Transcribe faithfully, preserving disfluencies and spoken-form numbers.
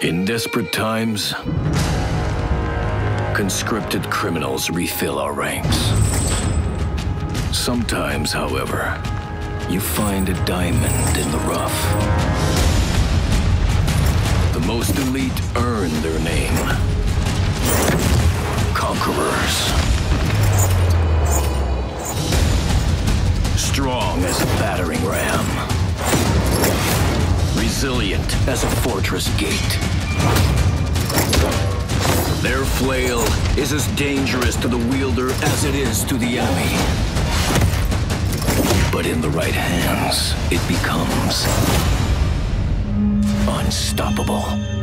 In desperate times, conscripted criminals refill our ranks. Sometimes, however, you find a diamond in the rough. The most elite earn their name. Conquerors. Strong as a battering ram. Resilient as a fortress gate. Their flail is as dangerous to the wielder as it is to the enemy. But in the right hands, it becomes unstoppable.